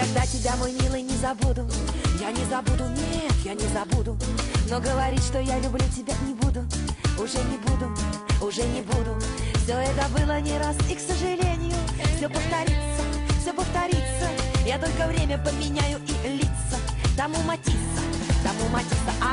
Никогда тебя, мой милый, не забуду. Я не забуду, нет, я не забуду. Но говорить, что я люблю тебя, не буду. Уже не буду, уже не буду. Все это было не раз, и, к сожалению, все повторится, все повторится. Я только время поменяю и лица. Тому Матисса, тому Матисса.